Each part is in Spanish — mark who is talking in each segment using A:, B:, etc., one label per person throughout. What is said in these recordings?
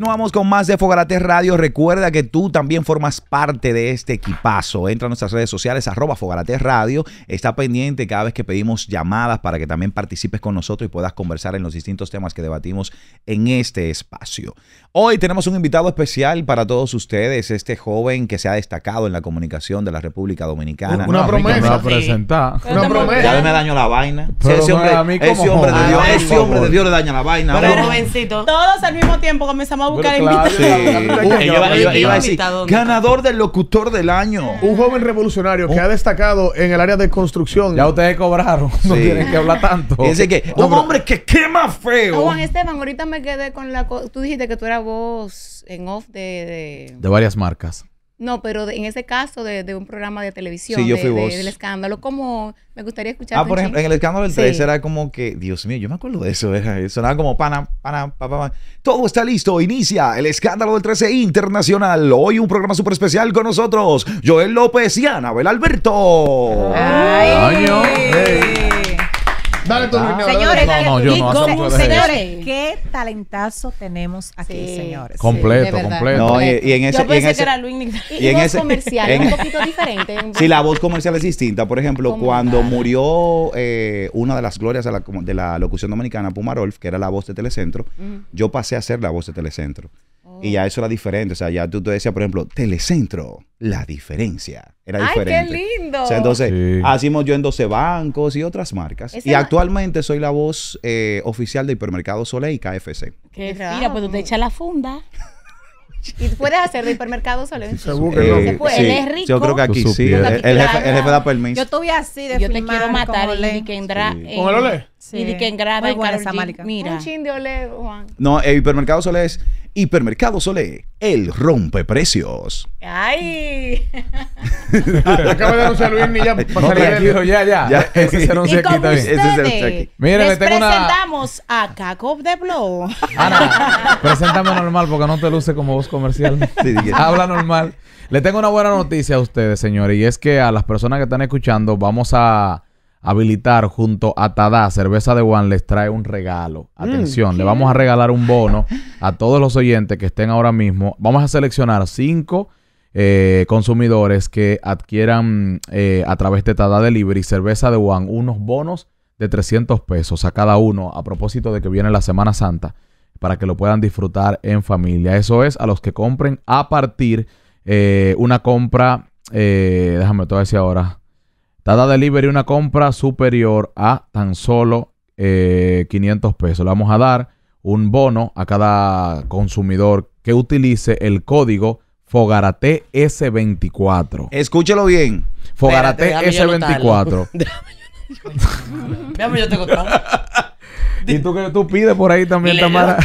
A: continuamos con más de Fogarate Radio. Recuerda que tú también formas parte de este equipazo. Entra a nuestras redes sociales, @Fogarate Radio. Está pendiente cada vez que pedimos llamadas para que también participes con nosotros y puedas conversar en los distintos temas que debatimos en este espacio. Hoy tenemos un invitado especial para todos ustedes, este joven que se ha destacado en la comunicación de la República Dominicana.
B: Una promesa.
C: Me va a presentar.
B: Una promesa.
A: Ya me dañó la vaina.
C: Pero
A: Ese hombre,
C: a mí como
A: ese hombre de
C: joven.
A: Dios,
C: Ay,
A: ese
C: por
A: hombre de
C: favor.
A: Dios le daña la vaina.
D: Pero
A: Ahora-
D: jovencito.
E: Todos al mismo tiempo comenzamos a buscar
C: Pero claro.
E: invitados.
A: Sí. Iba a decir,
D: invitado.
A: ganador del locutor del año.
B: Un joven revolucionario que ha destacado en el área de construcción.
C: Ya ustedes cobraron. No
A: Sí.
C: tienen que hablar tanto.
A: Dice que un hombre que quema feo.
E: Juan Esteban, ahorita me quedé con la... Tú dijiste que tú eras voz en off de...
C: De varias marcas.
E: No, pero en ese caso de un programa de televisión.
A: Sí, yo fui voz.
E: Del escándalo. ¿Cómo? Me gustaría escuchar.
A: Por ejemplo, en el escándalo del
E: Sí.
A: 3 era como que, Dios mío, yo me acuerdo de eso. Sonaba como pana, pa, pa. Todo está listo. Inicia el escándalo del 13 internacional. Hoy un programa súper especial con nosotros. Joel López y Anabel Alberto.
E: ¡Ay!
C: Año.
B: Dale tu Luis Negro,
F: Señores,
B: dale.
C: No, yo
F: y
C: no,
F: cómo-
C: eso no puede
F: señores, qué talentazo tenemos aquí,
E: Sí.
F: señores.
C: Completo,
E: de verdad.
C: completo.
A: No, y en ese,
E: Yo
A: y en
E: pensé
A: ese-
E: que era Luis Miguel.
A: y
E: Y
A: en
E: voz
A: ese-
E: comercial,
A: en-
E: un poquito diferente.
A: Sí, la voz comercial es distinta. Por ejemplo,
E: ¿Cómo?
A: cuando murió una de las glorias de la locución dominicana, Puma Rolf, que era la voz de Telecentro, yo pasé a ser la voz de Telecentro. Y ya eso era diferente. O sea, ya tú te decías, por ejemplo, Telecentro, la diferencia. Era
E: ¡Ay,
A: diferente.
E: qué lindo!
A: O sea, entonces,
C: Sí.
A: hacimos yo en 12 bancos y otras marcas.
E: Ese
A: Y
E: va-
A: actualmente soy la voz oficial de Hipermercado Soleil y KFC.
E: Qué
F: Mira, pues tú te echas la funda.
E: Y puedes hacer de hipermercado solo.
B: Se busca el nombre.
E: Se puede.
A: sí,
E: Él es rico.
A: yo creo que aquí
C: Tú
A: sí.
C: supieras.
A: El jefe da permiso.
F: Yo estuve así de
E: Yo te
F: filmar
E: quiero matar.
F: con
E: Y
F: Olé.
E: di que entra.
A: Sí.
B: ¿Con el Olé?
F: Sí.
E: Y di que engrada
F: Muy
E: en
F: buena
E: Karol
F: esa
E: G.
F: marica.
E: Mira.
F: Un
E: Un chin de ole, Juan.
A: No, el Hipermercado Soleil es Hipermercado Soleil, el rompeprecios.
E: ¡Ay!
B: Acaba de anunciar Luis ni ya
C: No,
B: pasaría
C: tranquilo, ya.
A: Ya.
C: Ese será un
E: Y
C: sequito
E: como
C: ahí.
A: Ese es el
E: ustedes,
A: cheque.
C: Mire,
E: les
C: le tengo una-
E: presentamos a Caco de Blow.
C: Ana, preséntame normal porque no te luce como voz comercial.
A: Sí, dije.
C: Habla normal. Le tengo una buena noticia a ustedes, señores, y es que a las personas que están escuchando vamos a habilitar junto a Tadá, Cerveza de One, les trae un regalo. Atención, le vamos a regalar un bono a todos los oyentes que estén ahora mismo. Vamos a seleccionar 5 consumidores que adquieran a través de Tadá Delivery, Cerveza de One, unos bonos de 300 pesos a cada uno a propósito de que viene la Semana Santa, para que lo puedan disfrutar en familia. Eso es a los que compren a partir una compra, déjame te voy a decir ahora, Tadá Delivery, una compra superior a tan solo 500 pesos. Le vamos a dar un bono a cada consumidor que utilice el código Fogarate S24.
A: Escúchelo bien.
C: Fogarate
D: Espérate, déjame yo
C: S24.
D: Veamos, yo tengo todo.
C: ¿Y tú qué tú pides por ahí también,
D: Dile,
C: Tamara?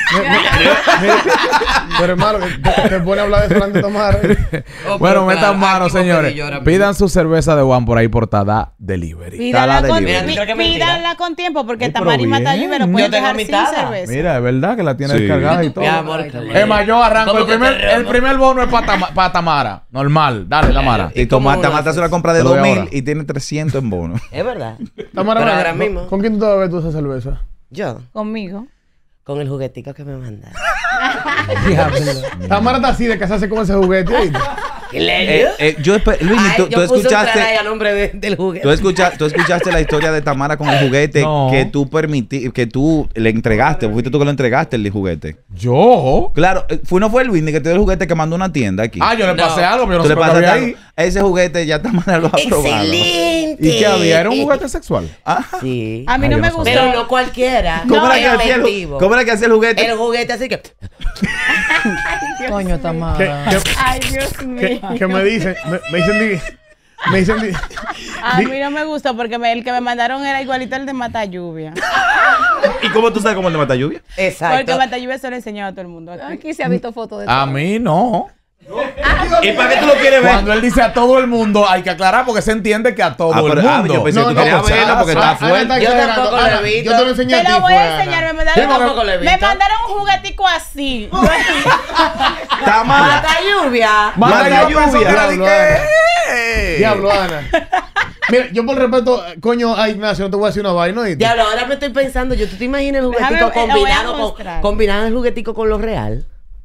B: Pero hermano, que te pone a hablar de Fernando Tamara.
C: Bueno, metan mano, señores. Pidan su cerveza de One por ahí por Tadá Delivery.
E: Pídanla con,
A: Delivery.
D: Mira, ¿tú crees que es
E: pídanla con tiempo porque
C: Sí, pero
E: Tamara y
C: bien.
E: Matayu lo
C: Yo
E: pueden
D: tengo
E: dejar
D: mi
E: sin
D: taza.
E: cerveza.
C: Mira, es verdad que la tiene
A: Sí.
C: descargada y todo.
D: Mi amor,
C: Es más, yo arranco.
D: ¿Cómo que te
C: El
D: remo?
C: primer bono es para Tamara. Normal. Dale, Tamara.
A: Y Tamara hace una compra de
C: Te lo doy
A: 2,000
C: ahora.
A: y tiene 300 en bono.
D: Es verdad.
B: Tamara,
D: Pero
B: ven,
D: ahora mismo.
B: ¿con quién tú te vas a ver tú esa cerveza?
D: Yo,
E: Conmigo.
D: con el juguetico que me mandaron.
B: Tamara está así de casarse con ese juguete. ¿oíste?
A: Luis, tú
D: yo puse un traje
A: escuchaste...
D: a nombre del juguete.
A: Tú escuchaste la historia de Tamara con el juguete
C: No.
A: que tú le entregaste. Fuiste tú que lo entregaste el juguete.
C: ¿Yo?
A: Claro, no fue el Luis que te dio el juguete que mandó una tienda aquí.
C: Ah, yo le pasé
D: No.
C: algo, pero yo no
A: Tú
C: sé
A: le
C: por qué
A: pasaste
C: había
A: algo.
C: ahí.
A: Ese juguete ya Tamara lo ha probado.
D: ¡Excelente!
C: ¿Y qué había? ¿Era un juguete sexual?
D: Sí.
E: A mí
C: Ay,
E: no
C: yo
E: me
C: no
E: gustó.
D: Pero no cualquiera.
A: ¿Cómo
D: No,
A: era que hacía
D: efectivo.
A: ¿Cómo era que hacía el juguete?
D: El juguete así que...
F: Coño,
B: Que,
F: Tamara.
E: Ay, Dios mío.
B: que me dicen, me dicen,
E: A mí no me gustó porque el que me mandaron era igualito al de Matalluvia.
A: ¿Y cómo tú sabes cómo el de Mata Lluvia?
D: Exacto.
E: Porque Matalluvia se lo enseñaba a todo el mundo.
F: Aquí se ha visto fotos de
C: A
F: todo.
C: mí no.
A: ¿Y para qué tú lo quieres ver?
C: Cuando él dice a todo el mundo, hay que aclarar porque se entiende que a todo el mundo.
A: Yo pensé que tú querías verlo porque está fuerte.
D: Yo tampoco lo he visto.
B: Yo te lo enseñé a
E: Te
B: ti.
E: lo voy
B: fue,
E: a enseñar.
B: Ana.
E: Me
D: Yo tampoco lo he
E: me
D: visto.
E: mandaron un juguetico así.
A: Tamara.
D: Mata lluvia.
A: Mata lluvia.
B: Diablo, Ana. Diablo, Ana. Mira, yo por respeto, coño, a Ignacio, no te voy a decir una vaina. ¿oíste?
D: Diablo, ahora me estoy pensando, ¿tú te imaginas el
E: Déjame-
D: juguetico
E: lo voy a
D: combinado
E: mostrar.
D: combinado el juguetico con lo real?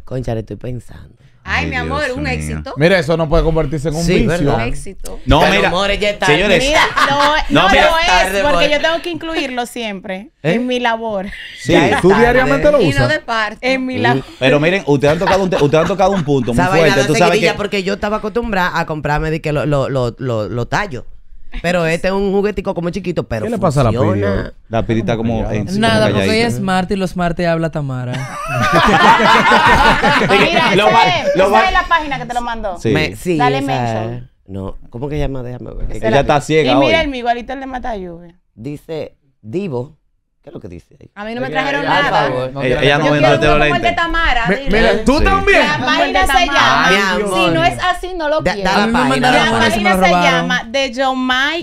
G: Concha, le estoy pensando.
E: Ay, mi amor,
A: Dios
E: un
A: mío.
E: éxito.
C: Mira, eso no puede convertirse en un
G: Sí,
C: vicio.
G: ¿verdad?
E: Un éxito.
A: No,
G: Pero,
A: mira,
G: amores, ya está.
A: señores,
F: Mira, no,
A: No,
F: no
A: mira.
F: lo es,
G: Tarde,
F: porque
G: amor.
F: yo tengo que incluirlo siempre
G: ¿Eh?
F: en mi labor.
A: sí,
G: Ya es
C: ¿Tú
G: tarde.
C: diariamente lo
E: Y no
C: usas?
E: de parte.
F: En mi labor.
A: pero miren, ustedes han tocado un punto muy
G: Esa vaina
A: fuerte.
G: de
A: Tú sabes
G: seguidilla
A: que
G: porque yo estaba acostumbrada a comprarme de que lo tallo. Pero este es un juguetico como chiquito, pero
C: ¿Qué le pasa a la
G: funciona.
C: Piri?
A: la pirita como
H: Nada,
A: como
H: porque ella
A: calladita.
H: es Marta y los martes habla Tamara.
F: Mira,
A: Lo mal- lo
F: esa
A: mal-
F: es la página que te lo mandó.
A: Sí.
G: Sí,
F: Dale
G: esa-
F: mention.
G: No, ¿cómo que llama? Déjame ver.
A: Ella está ciega
F: Y
A: hoy.
F: mira el mío, igualito el de Mata Lluvia.
G: Dice Divo. ¿Qué es lo que dice ahí?
F: A mí no me trajeron
G: Por
F: nada.
G: favor.
C: No
A: Ella
C: tiene-
A: no
F: Yo
A: vende
F: quiero
A: de los
F: uno como el de
A: lentes.
F: Tamara. dile.
B: Mira, tú
A: Sí.
B: también.
F: La página se llama.
G: Ay,
F: Si
G: amor.
F: no es así, no lo
G: Da
F: quiero.
G: la
H: A mí me
G: página,
H: mandaron
G: da
F: La
G: la
H: uno y se me
F: página
H: lo
F: se
H: robaron.
F: llama The Jomai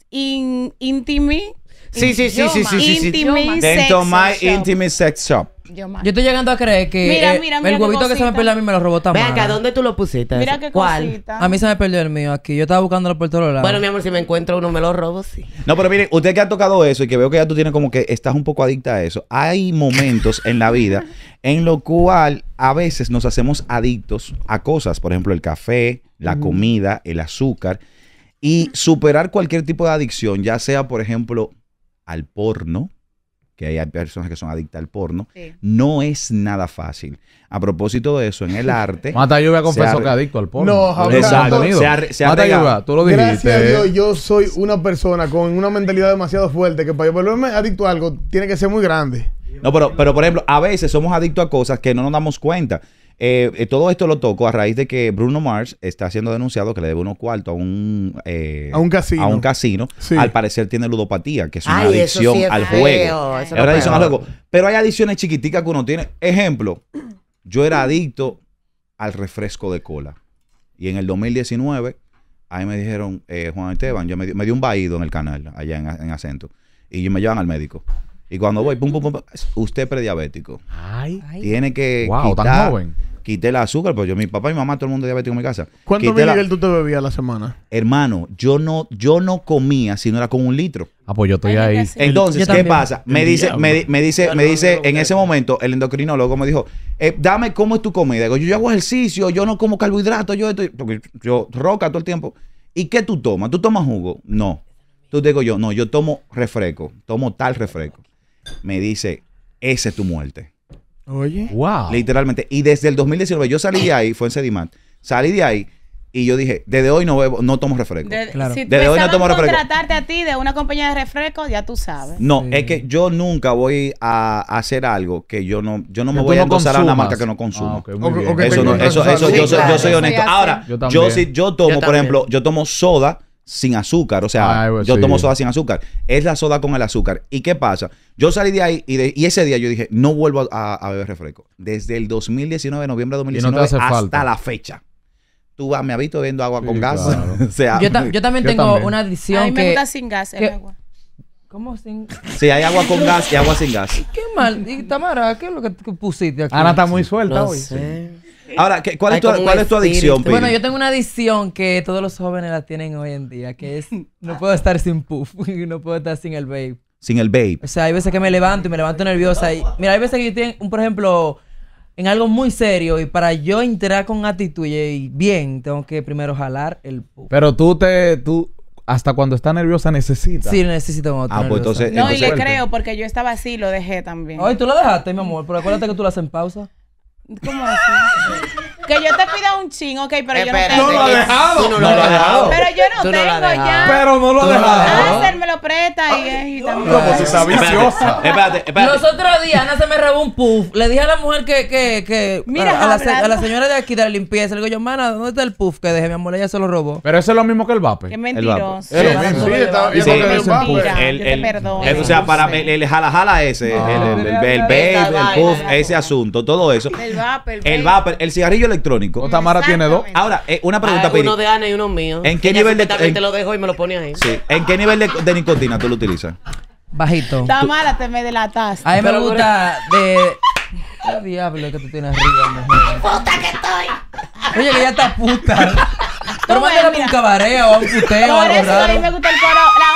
F: Intimi.
G: Sí, sí, sí, sí, sí, sí, sí.
F: Intimi
A: Dentro
F: Sex
A: My
F: Shop.
A: Intimate Sex Shop.
E: Yo más.
H: Yo estoy llegando a creer que
F: Mira, mira, mira
H: el
F: qué
H: huevito que se me
F: cosita.
H: perdió a mí me lo robó
G: Ven
H: Tamara.
G: acá, ¿dónde tú lo pusiste?
F: Mira
G: ese?
F: qué
G: ¿Cuál?
F: cosita.
H: A mí se me perdió el mío aquí. Yo estaba buscándolo por todos lados.
G: Bueno, mi amor, si me encuentro uno, me lo robo, sí.
A: No, pero miren, usted que ha tocado eso y que veo que ya tú tienes como que estás un poco adicta a eso. Hay momentos en la vida en lo cual a veces nos hacemos adictos a cosas. Por ejemplo, el café, la comida, el azúcar. Y superar cualquier tipo de adicción, ya sea, por ejemplo, al porno, que hay personas que son adictas al porno,
E: Sí.
A: no es nada fácil. A propósito de eso, en el arte...
C: Mata Lluvia confesó
A: Se
C: que adicto al porno.
B: No, Javier.
A: Exacto.
C: Contenido.
A: Se ha
C: Mata
A: regado.
C: Lluvia, tú lo dijiste.
B: Gracias a Dios, yo soy una persona con una mentalidad demasiado fuerte que para yo volverme adicto a algo tiene que ser muy grande.
A: No, pero por ejemplo, a veces somos adictos a cosas que no nos damos cuenta. Todo esto lo toco a raíz de que Bruno Mars está siendo denunciado que le debe unos cuartos a un
B: casino.
A: A un casino.
B: Sí.
A: Al parecer tiene ludopatía, que es una
G: Ay, eso
A: adicción
G: sí es
A: al
G: feo,
A: juego.
G: eso
A: Es
G: es
A: una adicción al
G: peor.
A: juego. Pero hay adicciones chiquiticas que uno tiene. Ejemplo, yo era adicto al refresco de cola. Y en el 2019, ahí me dijeron, Juan Esteban, yo me dio un vaído en el canal, allá en Acento. Y me llevan al médico. Y cuando voy, pum, pum, pum, usted es prediabético.
C: Ay.
A: Tiene que
C: Wow, tan
A: quitar,
C: joven.
A: quité el azúcar, pues mi papá y mi mamá, todo el mundo diabético en mi casa.
B: ¿Cuánto
A: Quité la-
B: Miguel tú te bebías a la semana?
A: Hermano, yo no comía si no era con un litro.
C: Ah, pues yo estoy
F: Hay gente
C: ahí.
F: así.
A: Entonces,
H: Yo
A: ¿qué
H: también.
A: pasa? Me dice,
C: diablo.
A: me dice, en ese momento, el endocrinólogo me dijo, dame cómo es tu comida. Digo, yo hago ejercicio, yo no como carbohidratos, porque yo roca todo el tiempo. ¿Y qué tú tomas? ¿Tú tomas jugo? No. Tú digo yo, no, yo tomo refresco, tomo tal refresco. Me dice, esa es tu muerte.
B: Oye.
C: Wow.
A: Literalmente. Y desde el 2019, yo salí de ahí, fue en Sedimat, salí de ahí y yo dije, desde hoy no tomo refresco.
H: Claro.
F: Si
A: Desde hoy no
F: pensaban
A: tomo refresco.
F: contratarte a ti de una compañía de refrescos, ya tú sabes.
A: No,
H: Sí.
A: es que yo nunca voy a hacer algo que yo no me
C: Que
A: voy
C: tú
A: a endosar a una
C: consumas.
A: marca que no consumo.
C: Ah, ok, muy
B: O-
C: bien.
B: o que
A: Eso no,
B: te
A: eso,
B: encuentras
A: yo,
B: algo.
A: soy,
G: Sí,
A: yo soy
G: claro.
A: honesto.
E: Soy así.
A: Ahora,
C: Yo también.
A: yo tomo,
G: Yo
A: por
G: también.
A: ejemplo, yo tomo soda sin azúcar. O sea,
C: Ay, pues
A: yo
C: sí.
A: tomo soda sin azúcar. Es la soda con el azúcar. ¿Y qué pasa? Yo salí de ahí y ese día yo dije, no vuelvo a beber refresco. Desde el 2019, noviembre de
C: Y no te
A: 2019,
C: hace
A: hasta
C: falta.
A: la fecha. Tú vas, me has visto bebiendo agua
C: Sí,
A: con gas.
C: claro.
A: O sea,
H: Yo también
C: Yo
H: tengo
C: también.
H: una
F: A
H: adicción
F: mí me
H: que...
F: gusta sin gas el
H: que-
F: agua.
H: ¿Cómo sin...?
A: sí, hay agua con gas y agua sin gas.
H: ¿Qué mal? Y Tamara, ¿qué es lo que pusiste aquí?
C: Ana está muy suelta
G: No
C: hoy.
G: sé.
A: Ahora, ¿cuál,
G: Hay
A: es tu,
G: como un
A: cuál es tu adicción,
G: espíritu.
A: Piri?
H: Bueno, yo tengo una adicción que todos los jóvenes la tienen hoy en día, que es no puedo estar sin puff, no puedo estar sin el vape.
A: Sin el vape.
H: O sea, hay veces que me levanto y me levanto nerviosa y mira, hay veces que yo estoy, por ejemplo, en algo muy serio y para yo entrar con actitud y bien, tengo que primero jalar el puff.
C: Pero tú hasta cuando estás nerviosa necesitas.
H: Sí, necesito otro.
A: Ah, pues entonces-
F: No, y le
A: Entonces-
F: creo, porque yo estaba así y lo dejé también.
H: Ay, tú lo dejaste, mi amor, pero acuérdate que tú lo haces en pausa.
F: ¿Cómo así? Que yo te pida un chin, ok, pero yo no
G: Espérate,
F: tengo.
B: No lo ha dejado.
G: Tú no
C: No
G: lo has
C: lo ha
G: dejado.
F: Pero yo no
G: Tú no lo has
F: tengo
G: dejado.
F: ya.
C: Pero no lo
G: Tú no lo has
C: dejaste.
G: dejado.
F: Hacer me lo presta y también.
C: No, pues esa viciosa.
A: Espérate.
H: Los otros días Ana se me robó un puff. Le dije a la mujer que
F: Mira,
H: a la
F: hablando.
H: señora de aquí de la limpieza, le digo yo, mana, ¿dónde está el puff que dejé? Mi amor, ella se lo robó.
C: Pero eso es lo mismo que el vape.
F: Qué mentiroso.
C: Es lo mismo.
B: Sí, está bien.
A: Sí,
B: porque
A: el
B: el vape-
F: Mira, yo te perdono.
A: o sea, para el jala ese, el vape, el puff, ese asunto, todo eso.
E: El vapor,
A: El vapor, el cigarrillo electrónico.
C: Tamara tiene dos.
A: Ahora, una pregunta,
G: Ah,
A: Piri.
G: uno de Ana y uno mío.
A: ¿En qué
G: Ella
A: nivel de-
G: supuestamente
A: en-
G: lo dejó y me lo pone ahí.
A: Sí. ¿En qué nivel de nicotina tú lo utilizas?
H: Bajito.
F: Tamara, te me delataste.
H: A mí me gusta de... ¿Qué diablo es que tú tienes arriba, mujer? ¡Puta que estoy! Oye, que ella está puta. Pero
F: Tú ves,
H: mándale
F: mira.
H: un cabaret o a un puteo o
F: Por
H: algo
F: eso a mí
H: raro.
F: me gusta el coro. La única que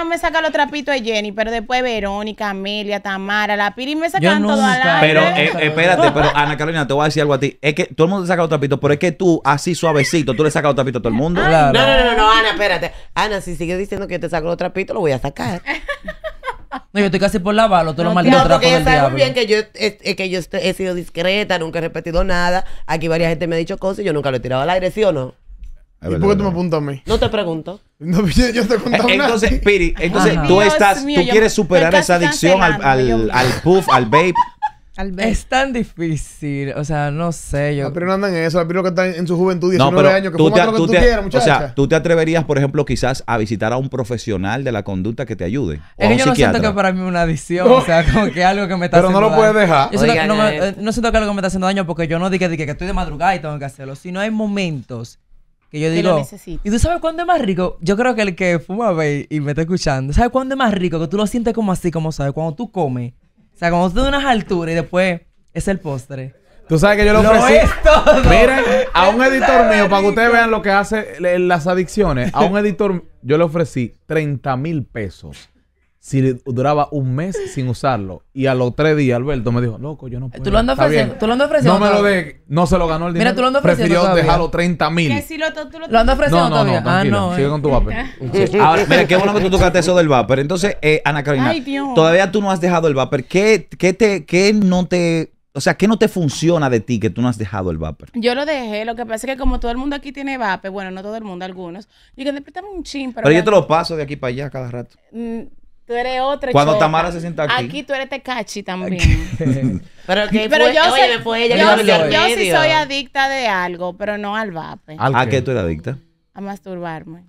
F: no me saca los trapitos de Jenny, pero después Verónica, Amelia, Tamara, la Piri me sacan todo al
H: nunca.
F: aire.
A: Pero espérate, pero Ana Carolina, te voy a decir algo a ti. Es que todo el mundo te saca los trapitos, pero es que tú, así suavecito, tú le sacas los trapitos a todo el mundo.
H: Claro.
G: No, Ana, espérate. Ana, si sigues diciendo que yo te saco los trapitos, lo voy a sacar.
H: No, yo estoy casi por lavarlo, tú lo
G: No,
H: malditos trapos
G: porque
H: del
G: ella sabe muy
H: diablo.
G: bien que yo he sido discreta, nunca he repetido nada. Aquí varias gente me ha dicho cosas y yo nunca lo he tirado al aire, ¿sí o no?
A: Es
B: ¿Y
A: verdad,
B: por qué tú me
A: verdad.
B: apuntas a mí?
G: No te pregunto.
B: No, yo te he contado nada.
A: Entonces, Piri, entonces
H: Ajá.
A: tú
F: Dios
A: estás,
F: mío,
A: tú
F: yo
A: quieres superar
F: estoy
A: esa
F: casi
A: adicción
F: cancelando,
A: al puff, al vape.
E: Al ver.
H: Es tan difícil, o sea, no sé, yo...
B: La Piri no anda en eso. La Piri lo que está en su juventud,
A: No,
B: 19
A: pero
B: años, que fuma todo lo que tú quieras,
A: o
B: muchacha.
A: sea, tú te atreverías, por ejemplo, quizás a visitar a un profesional de la conducta que te ayude. O a
H: Es que
A: un
H: yo no siento
A: psiquiatra.
H: que para mí es una adicción, o sea, como que algo que me está
C: Pero no
H: haciendo
C: lo puedes
H: daño.
C: dejar.
H: Yo siento que
G: Oigan,
H: no siento que algo que me está haciendo daño porque yo no dije que estoy de madrugada y tengo que hacerlo, sino hay momentos que yo
F: Que
H: digo,
F: lo necesito.
H: ¿y tú sabes cuándo es más rico? Yo creo que el que fuma vape y me está escuchando, ¿sabes cuándo es más rico? Que tú lo sientes como así, como sabes, cuando tú comes. O sea, cuando tú de unas alturas y después es el postre.
C: Tú sabes que yo le
H: Lo
C: ofrecí.
H: es todo.
C: Miren, a un editor mío, para que ustedes vean lo que hace las adicciones, a un editor yo le ofrecí 30,000 pesos si duraba un mes sin usarlo. Y a los 3 días, Alberto me dijo, loco, yo no puedo.
H: ¿Tú lo andas
C: Está bien.
H: ofreciendo? ¿Tú lo andas ofreciendo?
C: No me lo
H: todavía?
C: de, no se lo ganó el dinero.
H: Mira, tú lo andas ofreciendo
C: Prefirió
H: todavía.
C: dejarlo 30,000.
F: Que si tú
H: ¿Lo andas ofreciendo
C: No,
H: todavía?
C: tranquilo. Sigue con tu papel.
A: Sí. Ahora, mira, qué bueno que tú tocaste eso del vapor. Entonces, Ana Carolina,
F: Ay, Dios.
A: todavía tú no has dejado el vapor. ¿Qué no te funciona de ti que tú no has dejado el vapor?
F: Yo lo dejé, lo que pasa es que como todo el mundo aquí tiene vape, bueno, no todo el mundo, algunos, yo que despertame un chin,
A: Pero yo te lo paso de aquí para allá cada rato.
F: Tú eres otro
A: Cuando
F: choca.
A: Tamara se sienta aquí.
F: Aquí tú eres tecachi también.
G: Pero que
F: Pero
G: fue,
F: yo,
G: oye,
F: soy,
G: fue ella
F: yo,
G: que lo
F: yo sí
G: medio.
F: soy adicta de algo, pero no al vape,
A: ¿A qué tú eres adicta?
F: a masturbarme.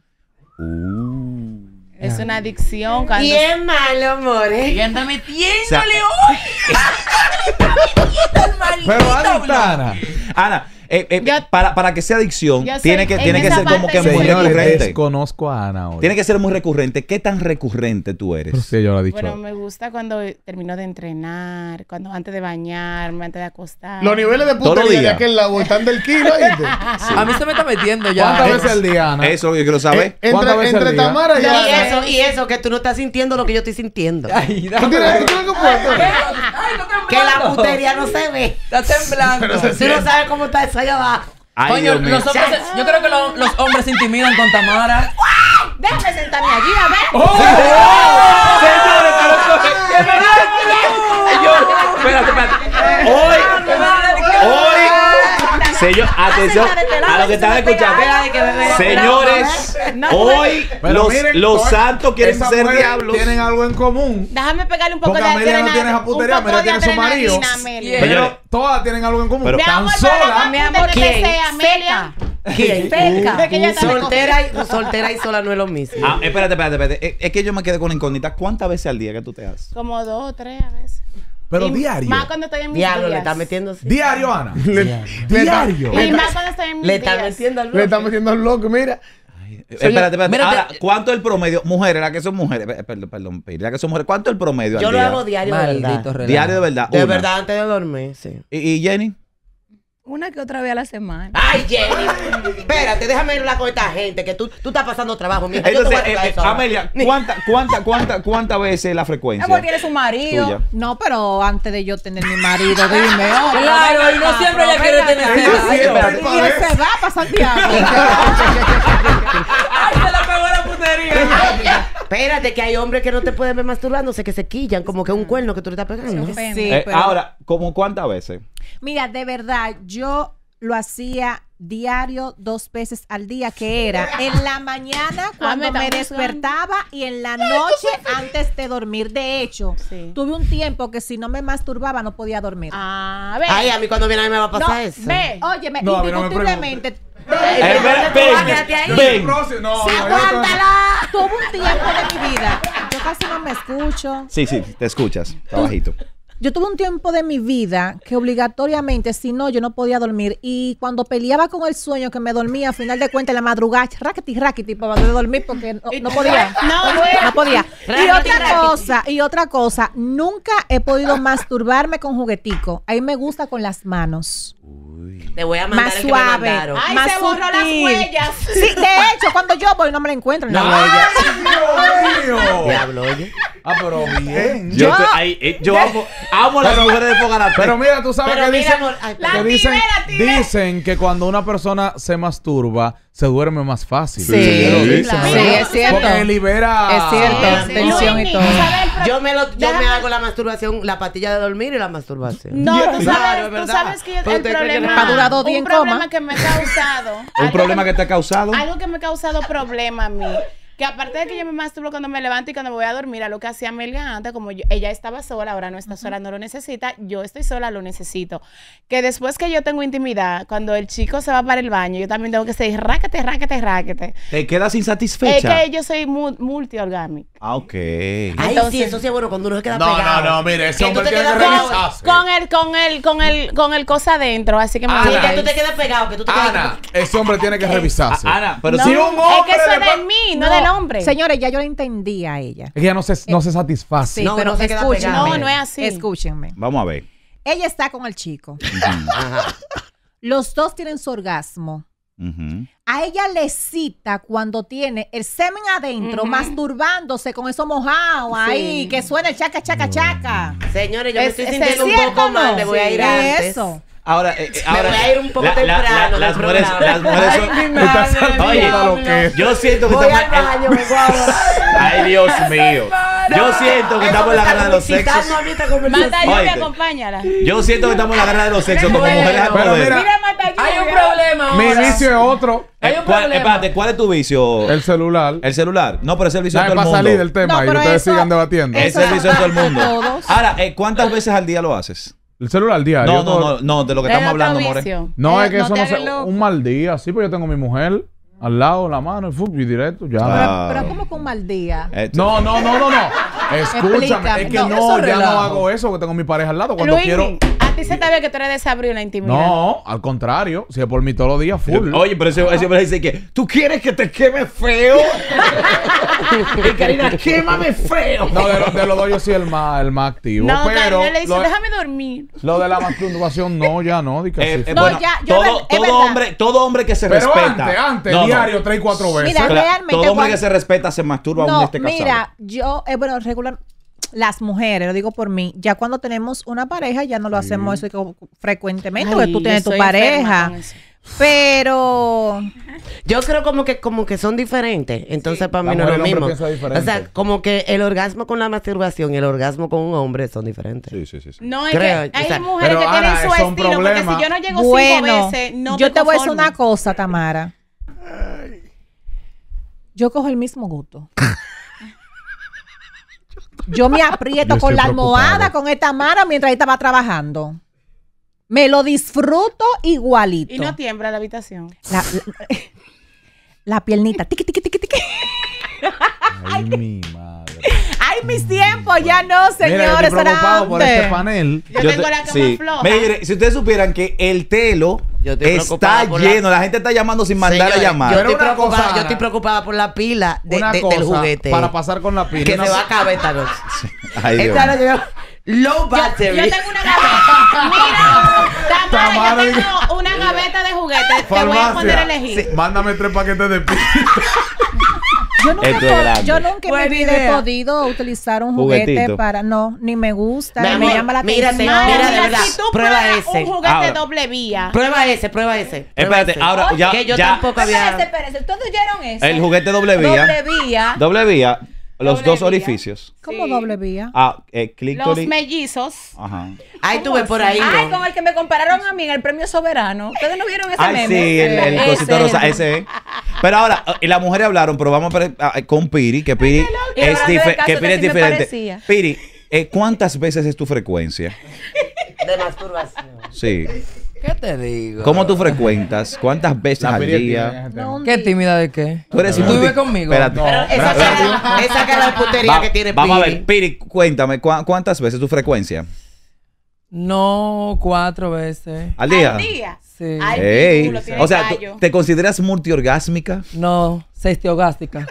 F: Es una adicción. Cuando...
G: Y es malo, amores.
H: Y anda metiéndole
A: O sea,
H: hoy.
C: Pero adicta, Ana.
A: Ana,
F: Yo-
A: para que sea adicción,
F: yo
A: tiene
F: soy-
A: que
F: en esa
A: ser como
F: parte
A: que
F: soy
A: muy
F: muy
C: Señores,
A: recurrente.
C: desconozco a Ana hoy.
A: Tiene que ser muy recurrente. ¿Qué tan recurrente tú eres?
C: Pero sí, yo lo he dicho.
F: Bueno, me gusta cuando termino de entrenar, cuando antes de bañarme, antes de acostar.
B: Los niveles de
A: Todos los
B: putería de
A: días.
B: aquel lado están del kilo, ¿viste?
H: A mí se me está metiendo ya.
C: ¿Cuántas veces al día, Ana?
A: Eso es lo que yo quiero saber.
C: ¿Cuántas veces al
B: Entre
C: día?
B: Tamara y Ana.
G: Y eso, que tú no estás sintiendo lo que yo estoy sintiendo.
H: Ay,
B: ¿Tú tienes algo puesto?
H: Ay, está temblando.
G: Que la putería no se ve.
H: Está temblando.
G: Tú no sabes cómo está eso allá abajo.
A: Ay,
H: Coño,
A: Dios mío.
H: los hombres, yo creo que los hombres se intimidan con Tamara.
F: Déjame sentarme allí, a ver.
A: Señores, espérate. Hoy, señor, atención a lo que están escuchando. Señores, hoy
C: Pero miren,
A: los
C: todas
A: santos quieren
C: esas
A: ser
C: mujeres
A: diablos.
C: tienen algo en común.
F: Déjame pegarle un poco
C: Porque
F: de
C: Amelia no
F: adrenalina.
C: tiene esa putería,
F: un poco
C: Amelia
F: de
C: tiene su marido.
F: adrenalina, Amelia.
H: Bien.
C: Pero todas tienen algo en común.
A: Pero-
F: Mi
C: Tan
F: amor,
C: sola.
F: mi amor, que
G: ¿Quién?
F: sea Amelia.
G: ¿Quién?
F: Ve que ella está
G: Soltera y sola no es lo mismo.
A: Ah, espérate. Es que yo me quedé con la incógnita. ¿Cuántas veces al día que tú te haces?
F: como 2 o 3 a veces.
C: Pero
F: Y
C: diario.
F: Más cuando estoy en mis
G: Diablo, le
F: días.
G: está metiendo así.
C: Diario, Ana.
B: Diario.
F: Y más cuando estoy en mis
G: Le
F: días.
G: está metiendo al
B: Le está metiendo al loco, mira.
A: Espérate.
H: mírate.
A: Ahora, ¿cuánto es el promedio? Mujeres, las que son mujeres. Perdón, Piri, las que son mujeres. ¿Cuánto es el promedio al
G: Yo lo
A: día?
G: hago diario, de
H: Maldito
G: verdad.
H: relajo.
A: Diario de verdad.
G: De
A: una.
G: verdad, antes de dormir, sí.
A: ¿Y Jenny?
E: Una que otra vez a la semana.
G: Ay, Jenny. Espérate, déjame hablar con esta gente, que tú estás pasando trabajo, mija. Yo te voy
A: Entonces,
G: a arreglar eso ahora.
A: Amelia, ¿cuántas veces la frecuencia?
E: Amor, tienes un marido.
A: Tuya.
E: No, pero antes de yo tener mi marido, dime. Oh,
H: Claro,
E: venga
H: y no
E: acá,
H: siempre
E: pero
H: ella quiere
E: venga
H: tener
E: acá.
H: sexo.
E: Y él se va para Santiago.
H: Ay, se la pegó la putería.
G: Espérate, que hay hombres que no te pueden ver masturbándose, que se quillan, como que un cuerno que tú le estás pegando.
E: Sí, pero-
A: Ahora, ¿cómo cuántas veces?
E: Mira, de verdad, yo lo hacía diario 2 veces al día, que era en la mañana cuando
F: me
E: me
F: está
E: despertaba y en la noche antes de dormir. De hecho,
F: Sí.
E: tuve un tiempo que si no me masturbaba no podía dormir.
F: Ah, ve.
G: Ay, a mí cuando viene a mí me va a
E: No,
G: pasar eso.
F: ve.
E: Óyeme,
C: No, a mí no me
E: indiscutiblemente.
A: Ven.
C: No,
E: Tuve un tiempo de mi vida. Yo casi no me escucho.
A: Sí, te escuchas. Está bajito.
E: Yo tuve un tiempo de mi vida que obligatoriamente, si no, yo no podía dormir. Y cuando peleaba con el sueño que me dormía, a final de cuentas, en la madrugada, raquiti, para poder dormir porque no podía. No podía. Y otra cosa, nunca he podido masturbarme con juguetico. Ahí me gusta con las manos.
G: Te voy a mandar
E: Más
G: el que
E: suave.
G: me mandaron.
F: Ay,
E: más
F: se borró las
E: sutil.
F: huellas.
E: Sí, de hecho, cuando yo voy no me la encuentro en la huella.
C: Dios mío.
G: Diablo, oye.
C: Ah, pero bien.
A: Yo amo a las mujeres de Fogarate.
C: Pero mira, tú sabes
G: Pero
C: que
G: mira,
C: dicen,
G: amor, ay,
C: que dicen que cuando una persona se masturba, se duerme más fácil.
E: Sí,
C: Dicen,
E: claro.
C: ¿no?
E: Sí, es cierto.
C: Porque libera...
E: Es cierto,
F: Sí,
E: tensión y
F: Luini,
E: todo.
G: Yo me hago la masturbación, la patilla de dormir y la masturbación.
F: No, tú
G: Claro,
F: sabes,
G: es
F: tú
G: verdad.
F: sabes que
G: Pero
F: el
G: usted cree que
F: problema,
E: no. Ha durado día
F: un
E: en coma.
F: problema que me ha causado.
A: ¿Un problema que te ha causado?
F: Algo que me ha causado problema a mí. Que aparte de que yo me masturbo cuando me levanto y cuando me voy a dormir, a lo que hacía Amelia antes, como ella estaba sola, ahora no está sola, no lo necesita, yo estoy sola, lo necesito. Que después que yo tengo intimidad, cuando el chico se va para el baño, yo también tengo que seguir ráquete.
A: ¿Te quedas
F: Es
A: insatisfecha?
F: que yo soy multiorgámica.
A: Ah, ok.
G: Ay,
F: Entonces-
G: sí, eso sí es bueno cuando uno se queda
C: No,
G: pegado.
C: no, mire, ese
G: Que
C: hombre
G: tú te
C: tiene que
G: quedas pegado.
C: revisarse.
F: Con el cosa adentro, así que me
G: Sí,
F: gusta.
G: que tú te quedas pegado, que tú te
C: Ana, ese hombre tiene que revisarse.
A: Ana, pero
F: No,
A: si un hombre...
F: es que eso es
A: después-
F: de mí, no del hombre.
E: Señores, ya yo la entendí a ella.
C: Es que ella no se satisface.
E: Sí,
G: No,
E: pero
G: no se queda
E: escúchenme.
G: pegada.
F: No, no es así.
E: Escúchenme.
A: Vamos a ver.
E: Ella está con el chico.
G: Ajá.
E: Los dos tienen su orgasmo.
A: Ujú.
E: A ella le cita cuando tiene el semen adentro,
F: Ujú.
E: masturbándose con eso mojado ahí, que suena el chaca.
G: Señores, yo me
E: Es-
G: estoy
E: ¿es
G: sintiendo un
E: cierto
G: poco
E: o no?
G: mal, me voy a ir
E: Sí,
G: antes.
E: eso.
A: Ahora,
G: Me voy a ir un poco temprano
A: las
G: del
A: mujeres,
G: programa.
A: las mujeres son...
C: Está saltando
A: Oye,
C: lo que...
A: yo siento que
G: Voy
A: estamos...
G: al baño, vengo ahora.
A: Ay, Dios mío. Yo siento que estamos en la guerra de los sexos.
F: Mata
A: Oye.
F: lluvia, acompáñala.
A: Yo siento que estamos en la guerra de los sexos como
G: Bueno,
A: mujeres al
C: pero
A: poder.
C: mira,
F: Mata lluvia.
H: Hay un problema
C: mi
H: ahora.
C: vicio es otro.
H: Hay un problema.
A: Espérate, ¿cuál es tu vicio?
C: El celular.
A: El celular. No, pero es el vicio de
C: Dame
A: todo el
C: para
A: mundo.
C: salir del tema
E: No,
C: y
E: pero
C: ustedes
E: eso-
C: sigan debatiendo.
A: Es el vicio de todo el mundo.
E: Todos.
A: Ahora, ¿cuántas veces al día lo haces?
C: El celular diario.
A: No, de lo que
F: El
A: estamos
F: otro
A: hablando, more.
F: vicio.
C: No, es que
F: No
C: eso
F: te
C: no
F: hagas
C: sé.
F: loco.
C: Un mal día. Sí, pues yo tengo a mi mujer al lado, la mano, el fútbol y directo. Ya.
A: Ah.
E: Pero ¿cómo que un mal día?
C: No. Escúchame.
E: Explícame.
C: Es que
E: No,
C: no,
H: eso
C: ya no
H: relajo.
C: hago eso, porque tengo a mi pareja al lado. Cuando
F: Luis,
C: quiero.
F: a ti se te ve que tú eres desabrido en la intimidad.
C: No, al contrario. Si es por mí todos los días, full.
A: Oye, pero ese hombre dice que tú quieres que te queme feo. Y Karina, quémame feo.
C: No, de los dos yo soy el más activo.
F: No,
C: pero
F: Karina le dice,
C: lo,
F: déjame dormir.
C: lo de la masturbación, no, ya no. Di que sí.
E: No,
A: Bueno,
E: ya, yo es verdad.
A: todo hombre que se
C: Pero
A: respeta.
C: antes,
A: No, no.
C: diario, 3 y 4 veces.
E: Mira,
A: Claro,
E: realmente
A: todo hombre
E: cuando-
A: que se respeta se masturba aún
E: No,
A: esté casado.
E: mira, yo, bueno, regular, las mujeres, lo digo por mí, ya cuando tenemos una pareja ya no lo hacemos eso como frecuentemente,
F: Ay,
E: porque tú
F: yo
E: tienes tu
F: soy enferma
E: pareja.
F: con eso.
E: Pero
G: Yo creo como que son diferentes. Entonces, para mí
C: La
G: no es lo
C: mujer y el
G: mismo.
C: hombre piensa diferente.
G: O sea, como que el orgasmo con la masturbación y el orgasmo con un hombre son diferentes.
A: Sí.
F: No, es
G: Creo,
F: que hay
G: o sea,
F: mujeres
C: pero,
F: que tienen
C: Ana,
F: su
C: es un
F: estilo, porque
C: problema.
F: si yo no llego
E: bueno,
F: 5 veces, no
E: yo te voy a decir
F: conformo.
E: una cosa, Tamara. Yo cojo el mismo gusto. Yo me aprieto
C: Yo
E: con
C: estoy
E: la almohada
C: preocupado.
E: con esta mano mientras ella estaba trabajando. Me lo disfruto igualito.
F: Y no tiembla la habitación.
E: La piernita. Tiqui, tiqui, tiqui, tiqui.
C: Ay, mi madre.
E: Ay, mis tiempos, ya no,
C: Mira, yo
E: señores.
C: estoy preocupado por
E: antes.
C: este panel.
F: Yo tengo la cama floja.
A: Mire, si ustedes supieran que el telo
G: Yo estoy
A: está
G: preocupada por
A: lleno, la gente está llamando sin mandar
G: Señores,
A: a llamar.
G: Yo
C: Pero
G: estoy,
C: una cosa,
G: preocupada,
C: Ana.
G: yo estoy preocupada por la pila
C: Una
G: del
C: cosa,
G: juguete.
C: para pasar con la pila.
G: que
C: una-
G: se va a acabar esta noche.
A: Ay, Dios.
G: Esta noche low battery.
F: Yo tengo una gaveta. Mira, Tamara,
C: Tamara,
F: yo tengo una gaveta de juguetes. Te voy a poner a elegir.
C: Mándame 3 paquetes de pila.
E: Yo nunca,
A: Esto es grande.
E: yo nunca en mi
H: Buena
E: vida he
H: idea.
E: podido utilizar un juguete
A: Juguetito.
E: para... No, ni me gusta,
G: Mi
E: ni
G: amor,
E: me llama la
G: mírate,
E: atención.
F: No,
G: mira, de
F: mira,
G: verdad,
F: si tú
G: prueba
F: pruebas
G: ese.
F: un juguete
A: Ahora.
F: doble vía.
G: Prueba ese, prueba ese.
A: Espérate, ahora ya,
G: que yo
A: ya
G: tampoco había.
E: Espérese, ¿ustedes oyeron eso?
A: el juguete doble vía.
E: vía.
A: Doble vía, los
F: Doble
A: dos
F: vía.
A: orificios.
E: ¿Cómo
F: Sí.
E: doble vía?
A: Ah,
F: Los
A: clítoris.
F: mellizos.
A: Ajá.
G: Ahí tuve por ahí.
H: Ay,
G: ¿no?
H: con el que me compararon a mí en el premio Soberano. ¿Ustedes no vieron ese
A: Ay,
H: meme?
A: sí, el
H: Ese.
A: cosito rosa, ese es. Pero ahora, las mujeres hablaron, pero vamos a ver con Piri, que Piri
H: Y
A: es,
H: hablando de casos
A: que Piri
H: que
A: es
H: sí me
A: diferente.
H: parecía.
A: Piri, ¿cuántas veces es tu frecuencia?
G: De masturbación.
A: Sí.
G: ¿Qué te digo?
A: ¿Cómo tú frecuentas? ¿Cuántas veces al
C: Piri
A: día?
C: tiene ese tema.
E: No, un
H: ¿Qué
E: día.
H: tímida de qué?
A: Tú eres
H: ¿Tú
A: multi-
H: vives conmigo?
A: Espérate.
C: No,
G: Esa cara de putería que tiene
A: Vamos a
G: Piri.
A: ver, Piri, cuéntame, ¿cuántas veces tu frecuencia?
H: No, 4 veces.
A: ¿Al día?
F: Al día.
H: Sí.
F: Ay,
A: Ey.
F: culo, tiene
A: O sea,
F: callo.
A: ¿te consideras multiorgásmica?
H: No, sextiogástica.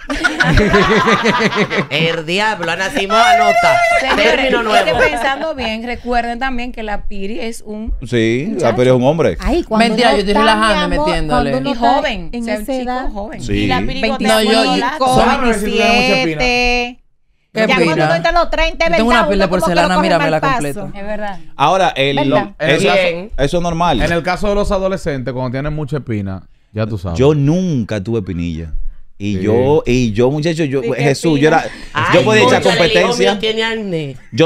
G: El diablo, Ana Simón anota. Término nuevo.
I: Estoy pensando bien. Recuerden también que la Piri es un
A: Sí, pero es un hombre.
E: Ay, cuando
H: Mentira,
E: uno
H: yo estoy
E: está,
H: relajando,
E: mi amor,
H: metiéndole.
E: cuando
I: y
E: uno está
I: joven.
E: en
I: o sea, un
E: esa
I: chico
E: edad.
I: joven.
A: Sí.
F: Y la pirigotea
H: No, yo-
E: 25,
C: Son-
E: 27.
H: Qué
E: Ya cuando
H: pila.
E: tú entras a los 30, es
H: Tengo
E: verdad,
H: una pila de
E: uno como que lo
H: porcelana,
E: coge
H: míramela
E: mal paso.
H: completa.
I: Es verdad.
A: Ahora,
E: ¿Verdad?
A: eso es normal.
C: En el caso de los adolescentes, cuando tienen mucha espina, ya tú sabes.
A: Yo nunca tuve pinilla. Y
C: Sí.
A: yo, muchacho, yo,
F: ¿Y qué
A: Jesús, yo
F: pina?
A: era,
G: Ay,
A: yo podía echar
G: cónchale, el hijo
A: competencia.
G: mío tiene acné.
A: Yo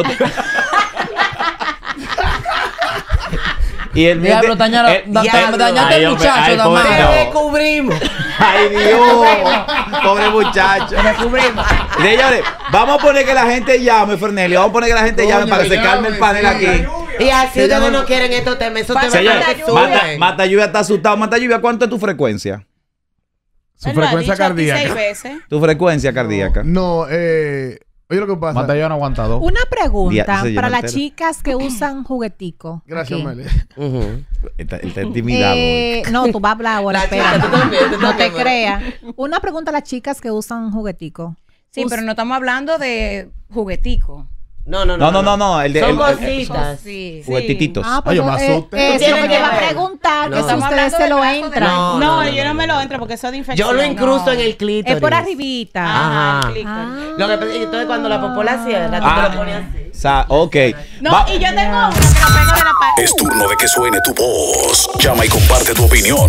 A: y el
H: Diablo, dañaron
G: diablo.
H: dañaste
A: Ay,
H: al
A: hombre,
H: muchacho,
A: ay,
H: Damar.
A: pobre.
G: Te
A: No.
G: descubrimos.
A: Ay, Dios. Pobre muchacho. Señores, vamos a poner que la gente llame, Fernelio. Vamos a poner que la gente llame para que se calme el panel aquí.
G: Y así ustedes no quieren estos temas. Esos temas
A: Señores,
G: que suben.
A: Mata Lluvia está asustado. Mata Lluvia, ¿cuánto es tu frecuencia?
C: Su
F: Él lo ha
C: frecuencia
F: dicho aquí 6
C: cardíaca.
F: veces.
A: Tu frecuencia cardíaca.
B: No, oye lo que pasa.
C: Mata yo no aguantado.
E: Una pregunta
A: Ya, se llena
E: para las
A: entero.
E: chicas que usan juguetico.
B: Gracias,
E: aquí.
B: Meli.
G: Ujú.
A: Está intimidado.
E: No, tú vas a hablar ahora,
G: La
E: espera.
G: chica, tú también, tú
E: No te
G: también,
E: creas. Una pregunta a las chicas que usan juguetico.
I: Sí, pero no estamos hablando de juguetico.
G: No.
A: No, el de
G: Son
A: el-
G: cositas.
I: Sí.
A: juguetitos.
E: Ah,
C: Ay,
E: pues
C: yo me asusté.
E: eso
G: Tienes
E: me
G: que
E: lleva a
G: ver.
E: preguntar
G: No.
E: que si
I: Estamos
E: ustedes
I: hablando
E: se
I: de
E: lo
I: brazos de
E: entran.
G: No,
F: No, yo no me lo entro porque eso es de infección.
G: Yo lo incrusto
F: No.
G: en el clítoris.
E: Es por arribita.
F: Ajá,
G: Ajá.
F: el clítoris.
G: Lo que pasa es que entonces cuando la popola cierra, tú te lo pones así.
A: Ok.
F: No,
A: Va-
F: y yo tengo uno que lo pego de la pared.
J: Es turno de que suene tu voz. Llama y comparte tu opinión.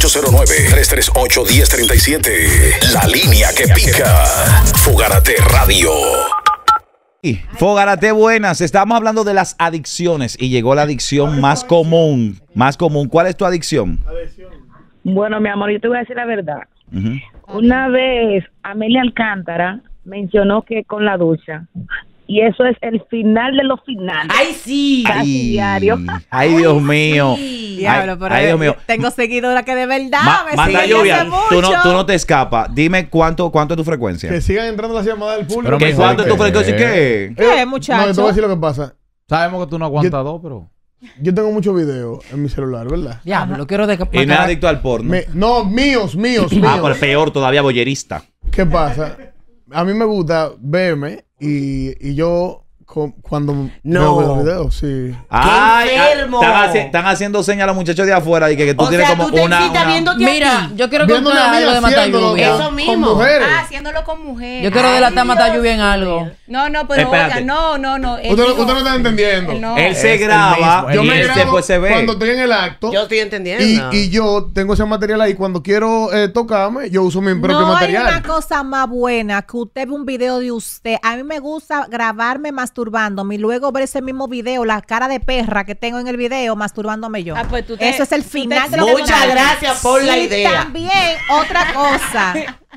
J: 809-338-1037. La línea que pica. Fogarate Radio.
A: Fogarate buenas. Estamos hablando de las adicciones y llegó la adicción más común. Más común. ¿Cuál es tu adicción?
K: Bueno, mi amor, yo te voy a decir la verdad.
A: Ujú.
K: Una vez Amelia Alcántara mencionó que con la ducha, y eso es el final de los finales.
G: ¡Ay, sí!
K: Casi diario.
A: Ay, Dios mío.
E: Diablo, pero
A: Ay, Dios mío.
E: tengo seguidora que de verdad me
A: Mata
E: siguen
A: Lluvia,
E: hace
A: tú
E: mucho.
A: no te escapas. Dime cuánto es tu frecuencia.
B: Que sigan entrando las llamadas del público.
C: Pero
A: ¿Qué
C: mijo,
A: cuánto es tu
C: ¿qué?
A: frecuencia? ¿Qué?
E: ¿Qué,
B: No, yo te
E: muchacho?
B: voy a decir lo que pasa.
C: Sabemos que tú no aguantas dos, pero...
B: Yo tengo muchos videos en mi celular, ¿verdad?
H: Diablo, lo quiero de
A: Y no es adicto al porno.
B: No, míos.
A: Ah, pero peor todavía, boyerista.
B: ¿Qué pasa? A mí me gusta verme y yo cuando
G: No.
B: veo los videos, sí.
A: Ay,
G: enfermo!
A: están haciendo señas a los muchachos de afuera y que tú
G: O
A: tienes
G: sea,
A: como
G: tú te
A: una...
G: excitas viéndote
H: Mira,
G: a ti.
H: yo quiero
B: Viéndome a
H: contar
B: mí
H: algo de Mata
B: haciéndolo
H: Lluvia.
G: Eso
B: con
G: mismo.
B: mujeres.
I: Ah, haciéndolo con mujeres.
H: Yo quiero
G: Ay,
H: delatar a Mata
G: Dios
H: Lluvia en
G: mío.
H: algo.
I: No, pero
A: Espérate.
I: oiga, no. él
B: Usted
I: dijo-
B: no está entendiendo.
I: No.
A: Él se
C: Es el
A: graba
C: mismo,
B: Yo
A: y
B: me
A: él
B: grabo
A: después se ve.
B: cuando estoy en el acto.
G: Yo estoy entendiendo.
B: Y yo tengo ese material ahí. Cuando quiero tocarme, yo uso mi propio
E: No hay
B: material.
E: una cosa más buena que usted ve un video de usted. A mí me gusta grabarme masturbándome y luego ver ese mismo video, la cara de perra que tengo en el video, masturbándome yo.
F: Ah, pues tú te-
E: Eso es el
F: tú
E: final
F: te-
E: de lo que
G: Muchas gracias por la
E: Y
G: idea.
E: También otra cosa,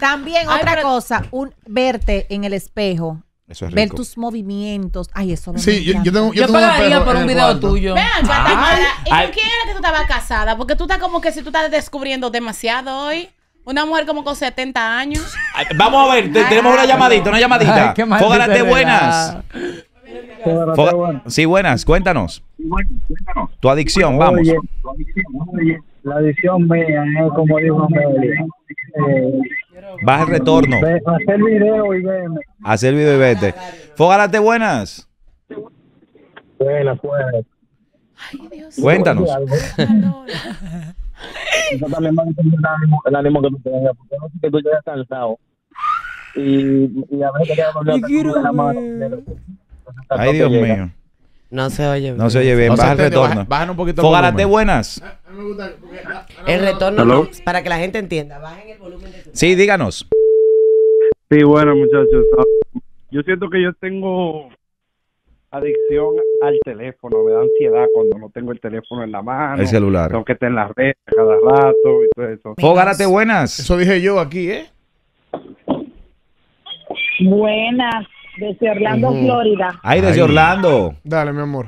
E: verte en el espejo.
A: Eso es
E: Ver
A: rico.
E: tus movimientos. Ay, eso me
B: Sí, yo
E: encanta.
B: tengo
H: Yo
B: tengo
H: pagaría
B: espejo
H: por
B: en
H: un
B: el
H: video
B: cuarto.
H: tuyo.
F: Vean, Tamara, ¿y
A: ay.
F: con quién era que tú estabas casada? Porque tú estás como que si tú estás descubriendo demasiado hoy. Una mujer como con 70 años.
A: Ay, vamos a ver, tenemos una llamadita,
H: Ay, qué maldito
A: Fogarate buenas.
K: Fogarate
A: Sí, buenas, cuéntanos. Tu adicción, vamos.
K: Oye, la adicción mía es como dijo Amelia.
A: Baja el retorno.
K: Hacer video y verme.
A: Hacer video y vete. Fogarate buenas.
K: Buena.
A: Cuéntanos.
K: Eso también va a depender el ánimo que tú tengas, porque no sé que tú llegas cansado y a veces te quedas con la mano.
A: Ay, Dios mío.
G: No se oye bien.
A: No se oye bien.
C: No se
A: Baja el
C: entiende,
A: retorno.
C: bajen un poquito el
A: Fogarate
C: volumen.
A: buenas.
G: El retorno
K: ¿Aló?
G: no, para que la gente entienda. Bajen el volumen de tu...
A: Sí, díganos.
K: Sí, bueno, muchachos. Yo siento que yo tengo adicción al teléfono. Me da ansiedad cuando no tengo el teléfono en la mano.
A: El celular.
K: Tengo que estar en las redes cada rato y todo eso.
A: Fogarate buenas.
B: Eso dije yo aquí, ¿eh?
K: Buenas, desde Orlando, Florida.
A: Ay, desde Orlando.
B: Dale, mi amor.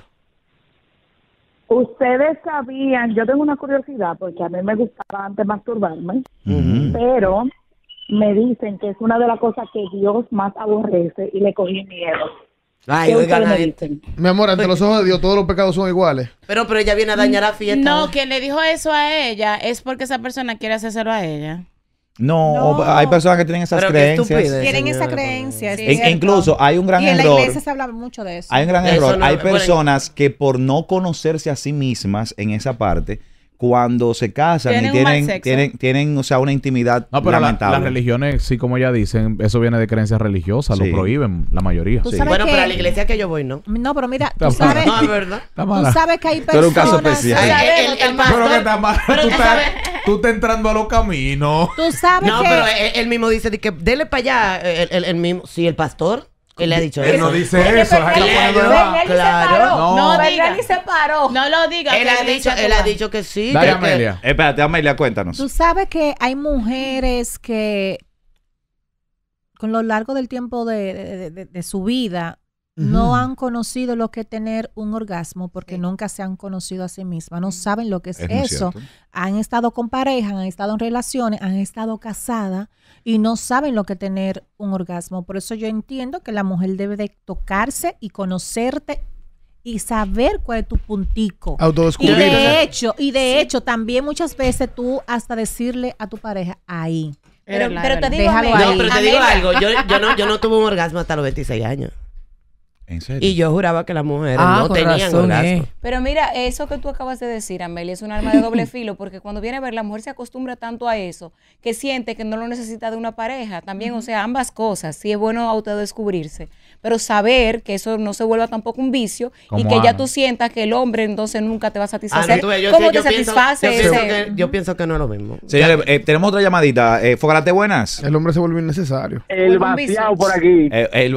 K: Ustedes sabían, yo tengo una curiosidad porque a mí me gustaba antes masturbarme,
A: Ujú.
K: pero me dicen que es una de las cosas que Dios más aborrece y le cogí miedo.
G: Ay,
K: ¿Qué
G: oigan
K: ustedes
G: a
K: me
G: este.
K: dicen?
B: Mi amor, ante los ojos de Dios, todos los pecados son iguales.
G: Pero ella viene a dañar la fiesta.
F: No, quien le dijo eso a ella es porque esa persona quiere hacérselo a ella.
A: No, hay personas que tienen esas
G: Pero qué
A: creencias.
G: estupidez.
E: Tienen esa
G: Señora,
E: creencia. es
A: E-
E: cierto.
A: incluso hay un gran
E: y en la
A: error.
E: iglesia se habla mucho de eso.
A: Hay un gran
G: Eso
A: error.
G: no-
A: Hay
G: bueno,
A: personas que por no conocerse a sí mismas en esa parte, cuando se casan
F: Tienen
A: y
F: un mal sexo.
A: tienen, o sea, una intimidad
C: No, pero
A: lamentable.
C: las religiones, sí, como ya dicen, eso viene de creencias religiosas,
A: Sí.
C: lo prohíben la mayoría.
E: Tú
A: Sí.
E: sabes
G: Bueno,
E: que-
G: pero a la iglesia que yo voy, ¿no?
E: No, pero mira,
C: Está
E: tú sabes,
G: No, es verdad.
C: Está
E: tú
C: mala.
E: sabes que hay
A: Tú eres un caso
E: personas...
A: especial.
G: El pastor-
C: Pero que está mal.
G: pero
C: Tú
G: tú
C: estás,
G: sabes-
C: tú estás entrando a los caminos.
E: Tú sabes
G: No,
E: que...
G: pero él mismo dice de que dele para allá. El mismo, sí, el pastor. Él le ha dicho
C: Él
G: eso.
C: no dice eso.
G: Él
C: déjalo
G: le
C: poner
G: ayudó.
C: verdad.
I: Bernelli se
G: Claro.
I: paró.
C: No.
F: No
I: Bernelli
F: diga.
I: se paró.
F: No lo diga.
G: Él
F: que
G: ha
F: la
G: dicho,
F: iglesia
G: él
F: tú
G: ha
F: vas.
G: dicho que sí.
C: Dale,
G: que-
C: Amelia.
A: Espérate, Amelia, cuéntanos.
E: Tú sabes que hay mujeres que con lo largo del tiempo de su vida no han conocido lo que es tener un orgasmo porque nunca se han conocido a sí mismas, no saben lo que es
A: Es muy
E: eso.
A: cierto.
E: Han estado con pareja, han estado en relaciones, han estado casadas y no saben lo que es tener un orgasmo. Por eso yo entiendo que la mujer debe de tocarse y conocerte y saber cuál es tu puntico.
B: Autodescubrirse.
E: Y de hecho, también muchas veces tú hasta decirle a tu pareja ahí.
I: Pero
F: Es
I: te
F: verdad.
I: digo,
E: Déjalo
I: Amelia,
G: No,
E: ahí.
G: pero te digo
I: Amelia,
G: algo. Yo no tuve un orgasmo hasta los 26 años.
A: ¿En serio?
G: Y yo juraba que las mujeres
H: Ah,
G: no
H: con
G: tenían
H: razón,
G: orgasmo.
I: Pero mira, eso que tú acabas de decir, Amelia, es un arma de doble filo, porque cuando viene a ver, la mujer se acostumbra tanto a eso, que siente que no lo necesita de una pareja. También, o sea, ambas cosas. Sí es bueno autodescubrirse, pero saber que eso no se vuelva tampoco un vicio y
C: Como
I: que ya
C: Ana.
I: tú sientas que el hombre entonces nunca te va a
G: Ah,
I: satisfacer.
G: no, tú ves, yo-
I: ¿Cómo
G: yo
I: te
G: pienso-
I: satisface
G: yo pienso
I: ese?
G: que- Yo pienso que no es lo mismo.
A: Señores, tenemos otra llamadita. Fogarate, buenas.
B: El hombre se vuelve innecesario.
K: El
I: Vuelve un vicio.
K: vaciado por aquí.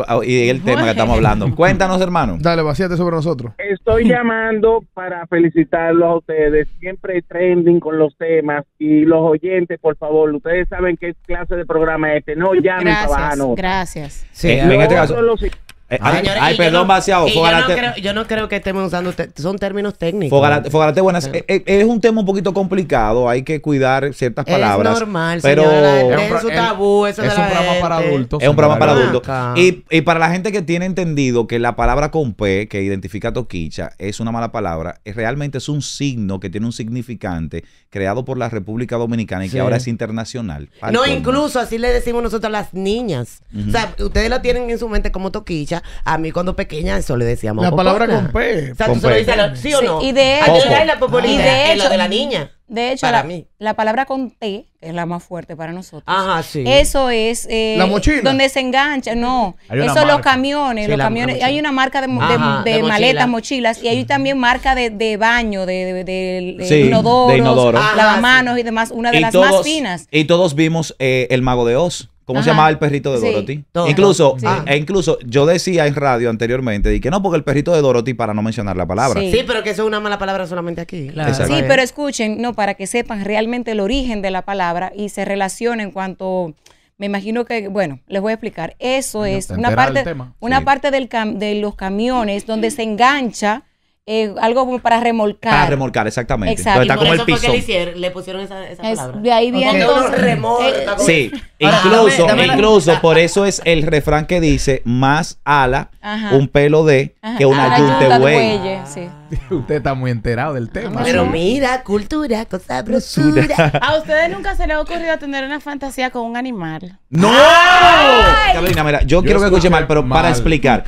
A: Y el tema que estamos hablando. Cuéntanos, hermano.
B: Dale, vacíate sobre nosotros.
K: Estoy llamando para felicitarlos a ustedes. Siempre trending con los temas. Y los oyentes, por favor, ustedes saben qué clase de programa es este. No llamen para
F: Gracias,
K: bajarnos.
F: gracias.
G: Sí,
A: en este caso.
K: Otro, los-
G: Señores,
A: Ay,
G: y yo
A: perdón,
G: no-
A: vaciado.
G: y
A: Fogarate.
G: yo no creo que estemos usando, son términos técnicos.
A: Fogarate, buenas. Es un tema un poquito complicado. Hay que cuidar ciertas
G: Es
A: palabras.
G: normal,
A: pero
G: señora, la gente
C: Es un
G: dejen
C: pro-
G: su tabú, eso
C: es
G: de
C: un
G: la
C: programa para
G: gente.
C: adultos.
A: Es un programa para
C: señora.
A: adultos.
G: Acá.
A: Y para la gente que tiene entendido que la palabra con P, que identifica toquicha, es una mala palabra, realmente es un signo que tiene un significante creado por la República Dominicana y
G: Sí.
A: que ahora es internacional. Pa'l
G: No,
A: colmo.
G: incluso así le decimos nosotros a las niñas.
A: Ujú.
G: O sea, ustedes lo tienen en su mente como toquicha. A mí cuando pequeña eso le decíamos.
B: La palabra
G: popona.
B: con P.
G: O sea,
A: Con
G: tú se lo
A: P.
G: dices a la- ¿sí o
I: Sí,
G: no?
I: y de
G: A
I: hecho-
G: ti le da la popolita,
I: y de
G: es lo
I: hecho-
G: de la niña.
I: De hecho,
G: Para mí.
I: la palabra con T, que es la más fuerte para nosotros.
G: Ajá, sí.
I: Eso es
B: La mochila.
I: donde se engancha, no.
C: Hay una
I: Eso los
C: marca.
I: camiones,
G: Sí,
I: los
G: la
I: camiones,
G: mochila.
I: hay una marca
G: Ajá, de
I: maletas,
G: mochila.
I: mochilas, y hay también marca de baño, de
A: Sí,
I: inodoros,
A: de inodoro.
G: Ajá,
I: lavamanos y demás, una de
A: Y
I: las
A: todos,
I: más finas.
A: Y todos vimos El Mago de Oz. ¿Cómo se
I: Ajá.
A: llamaba el perrito de
I: Sí.
A: Dorothy?
G: Todo.
A: Incluso,
I: Sí.
A: incluso yo decía en radio anteriormente y que no, porque el perrito de Dorothy, para no mencionar la palabra.
I: Sí.
G: Sí, pero que eso es una mala palabra solamente aquí.
H: Claro.
A: Exacto.
I: Sí, pero escuchen, no, para que sepan realmente el origen de la palabra y se relacione en cuanto, me imagino que, bueno, les voy a explicar. Eso es
C: te
I: una
C: enteras
I: parte,
C: del tema.
I: una
A: Sí.
I: parte de los camiones donde se engancha algo como para remolcar.
A: Para remolcar, exactamente.
I: Exacto.
A: Entonces está
G: Por
A: como el
G: eso fue que
A: piso.
G: le pusieron esa
I: Es-
G: palabra.
I: de ahí viene
G: Cuando uno
I: entonces,
G: remolca. como-
A: Sí,
G: Ahora,
A: incluso,
G: dame la-
A: incluso por eso es el refrán que dice más ala,
I: Ajá.
A: un pelo de,
I: Ajá,
A: que una yunta de buey.
I: sí.
C: Usted está muy enterado del tema.
G: Pero mira, cultura, cosa brosura.
F: ¿A ustedes nunca se les ha ocurrido tener una fantasía con un animal?
A: ¡No! Carolina, mira, yo quiero que escuche
C: escuché
A: mal, pero para
C: mal.
A: explicar.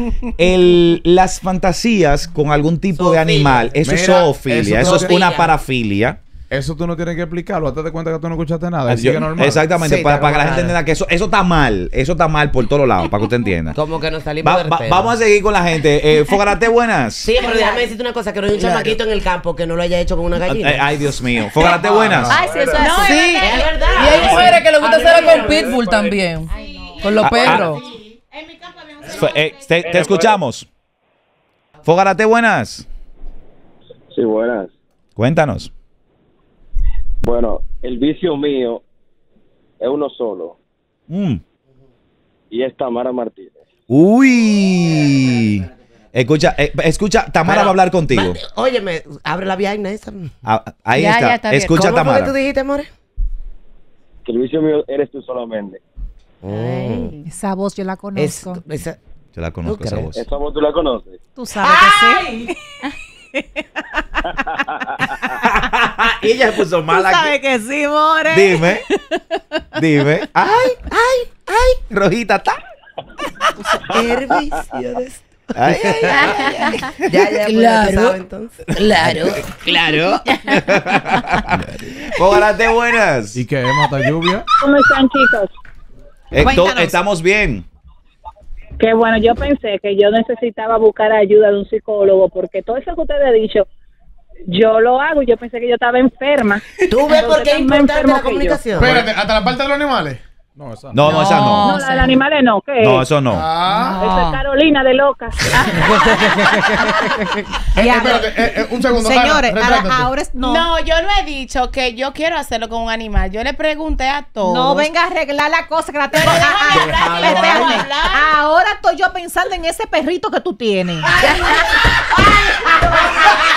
A: Las fantasías con algún tipo de
G: Zoofilia.
A: animal, eso es
C: Mira,
A: zoofilia,
C: eso
A: eso es
G: zoofilia.
A: una parafilia.
C: Eso tú no tienes que explicarlo. Hazte de cuenta que tú no escuchaste nada. y
A: Yo-
C: sigue normal.
A: exactamente,
G: Sí,
A: para
G: está
A: que la gente
G: normal.
A: entienda que eso está mal por todos lados, para que usted entienda.
G: Como que nos salimos del tema.
A: Vamos a seguir con la gente. Fogarate, buenas.
G: Sí, pero déjame decirte una cosa, que no hay un chamaquito en el campo que no lo haya hecho con una gallina.
A: Ay, Dios mío. Fogarate, buenas.
I: Ay, sí, eso es
F: No,
I: así.
F: es
G: Es verdad.
H: Y hay mujeres que les gusta hacerlo con pitbull también. Con los
A: Ah,
H: perros.
F: En mi campo había un
A: Te escuchamos. Fogarate, buenas.
K: Sí, buenas.
A: Cuéntanos.
K: Bueno, el vicio mío es uno solo.
A: Mm.
K: Y es Tamara Martínez.
A: Uy. Escucha, Tamara
G: Pero,
A: va a hablar contigo.
G: Óyeme, abre la vaina esa.
A: Ahí
I: Ya,
A: está.
I: ya está bien.
A: Escucha,
G: ¿Cómo fue que
A: Tamara.
G: tú dijiste, more?
K: Que el vicio mío eres tú solamente.
E: Esa voz yo la
G: Es,
E: conozco.
G: esa-
A: Yo la conozco
G: ¿Tú
A: esa
G: crees?
A: voz.
K: Esa voz tú la conoces.
E: Tú sabes que sí.
A: Y ella se puso
E: Tú
A: mala.
E: sabes que sí, more.
A: Dime. Ay, Rojita está.
G: el vicio de-
A: Ay, ay, ay, ay.
G: Ya, pues, ya tú sabes, entonces.
A: Claro. Fogarate, buenas.
C: ¿Y qué? ¿Mata lluvia?
L: ¿Cómo están, chicos?
E: Cuéntanos.
A: Estamos bien.
L: Que bueno, yo pensé que yo necesitaba buscar ayuda de un psicólogo porque todo eso que ustedes han dicho, yo lo hago y yo pensé que yo estaba enferma.
G: ¿Tú ves por qué es importante la comunicación?
B: Espérate, ¿hasta la parte de los animales?
C: No, esa
A: No, esa no.
L: No, la de los animales no. ¿Qué
A: No,
L: es?
A: eso no.
L: Esa es Carolina de loca.
B: Espérate, un segundo.
E: Señores,
B: Ana, retráctate.
E: ahora es no.
F: No, yo no he dicho que yo quiero hacerlo con un animal. Yo le pregunté a todos.
E: No venga a arreglar la cosa que la tengo.
F: déjame hablar,
E: Espérate.
F: déjame hablar.
E: Ahora estoy yo pensando en ese perrito que tú tienes.